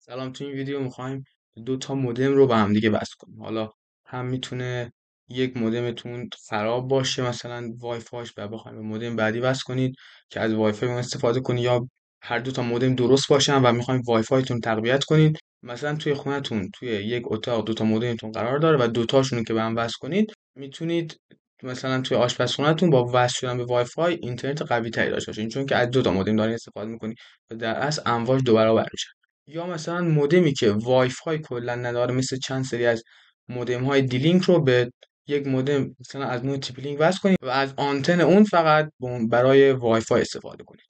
سلام. تو این ویدیو میخوایم دو تا مودم رو با هم دیگه وصل کنیم. حالا هم میتونه یک مودمتون خراب باشه، مثلا وای فایش، و بخوایم به مودم بعدی وصل کنید که از وای فای اون استفاده کنید، یا هر دو تا مودم درست باشن و میخوایم وای فایتون تقویت کنید. مثلا توی خونهتون توی یک اتاق دو تا مودمتون قرار داره و دو تاشون که به هم وصل کنید میتونید مثلا توی آشپزخونهتون با وصل شدن به وای فای اینترنت قوی تری داشته باشین، چون که از دو تا مودم دارین استفاده میکنید و در اصل امواج دو برابر میشه. یا مثلا مودمی که وای فای کلا نداره، مثل چند سری از مودم های دیلینک رو به یک مودم مثلا از نوع تیپ لینک وصل کنید و از آنتن اون فقط برای وای فای استفاده کنید.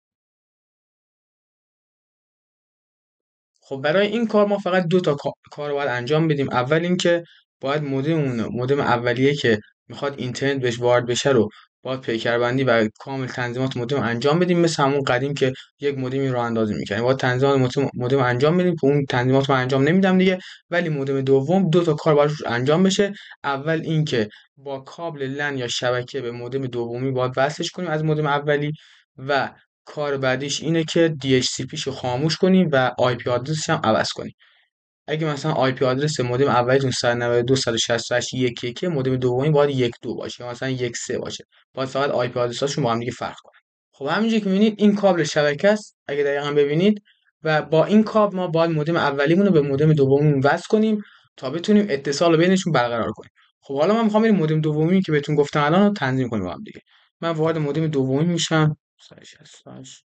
خب برای این کار ما فقط دو تا کار رو باید انجام بدیم. اول اینکه باید مودم اولیه که میخواد اینترنت بهش وارد بشه رو باید پیکربندی و کامل تنظیمات مودم انجام بدیم، مثل همون قدیم که یک مودمی راه اندازی می‌کردیم. باید تنظیمات مودم انجام بدیم که اون تنظیمات رو انجام نمیدم دیگه. ولی مودم دوم دو تا کار باید انجام بشه. اول اینکه با کابل لن یا شبکه به مودم دومی باید وصلش کنیم از مودم اولی، و کار بعدیش اینه که DHCP شو خاموش کنیم و IP آدرسش هم عوض کنیم. اگه مثلا IP آدرس مودم اولیتون 192.168.1.1، مودم دومی باید 1.2 باشه یا مثلا 1.3 باشه. باید فقط IP آدرساشون با هم دیگه فرق کنن. خب همینجوری که می‌بینید این کابل شبکه است اگه دقیقاً ببینید، و با این کابل ما باید مودم اولیمون رو به مودم دومیمون وصل کنیم تا بتونیم اتصال بینشون برقرار کنیم. خب حالا من می‌خوام این مودم دومی که بهتون گفتم الان رو تنظیم کنیم با هم دیگه. من وارد مودم دومی میشم. 168.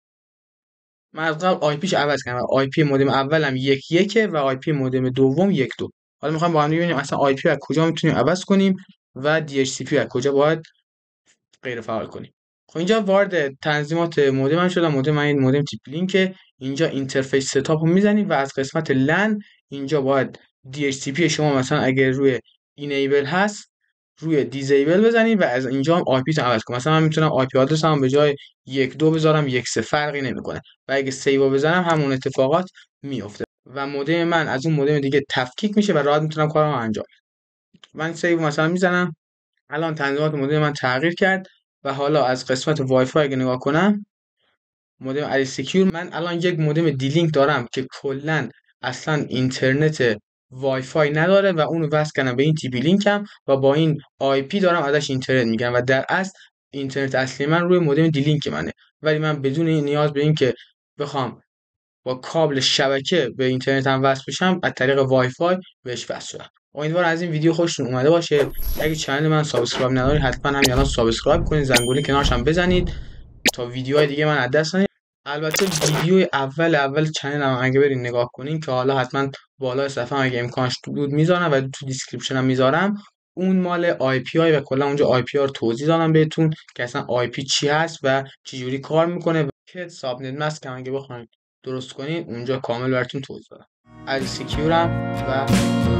من از قبل آیپیش عوض کردم. آی پی مودم اولم 1.1 و آی پی مودم دوم 1.2. حالا میخوایم با هم ببینیم اصلا آی پی از کجا میتونیم عوض کنیم و دی اچ سی پی از کجا باید غیر فعال کنیم. خب اینجا وارد تنظیمات مودم من شدم. مودم من این مودم تیپ لینکه. اینجا اینترفیس ستاپ رو میزنید و از قسمت لن اینجا باید دی اچ سی پی شما مثلا اگر روی اینیبل هست روی دیزیبل بزنید و از اینجا هم آی پی تو عوض کنید. مثلا من میتونم آی پی آدرس هم به جای 1.2 بذارم 1.3، فرقی نمیکنه. و اگه سیو بزنم همون اتفاقات میفته و مودم من از اون مودم دیگه تفکیک میشه و راحت میتونم کارم انجام بدم. من سیو مثلا میزنم. الان تنظیمات مودم من تغییر کرد و حالا از قسمت وای فای اگه نگاه کنم، مودم علی سکیور، من الان یک مودم دی لینک دارم که کلا اصلا اینترنت وای فای نداره و اونو وصل کردم به این تی پی لینکم و با این آی پی دارم ازش اینترنت میگیرم و در اصل اینترنت اصلی من روی مودم دی لینک منه، ولی من بدون این نیاز به این که بخوام با کابل شبکه به اینترنت هم وصل بشم از طریق وای فای بهش وصل شدم. امیدوارم از این ویدیو خوشتون اومده باشه. اگه چنل من سابسکرایب ندارید حتما همین الان سابسکرایب کنید، زنگوله کنارش هم بزنید تا ویدیوهای دیگه من از دست ندید. البته ویدیوی اول چنلم اگه برین نگاه کنین که حالا حتما بالای صفحه اگه امکانش بود میذارم و تو دیسکریپشن هم میذارم، اون مال آی پی آی و کلا اونجا آی پی آر توضیح دادم بهتون که اصلا آی پی چی هست و چه جوری کار میکنه و که ساب نت ماسک هم اگه بخواید درست کنین اونجا کامل براتون توضیح دادم. علی سکیورم و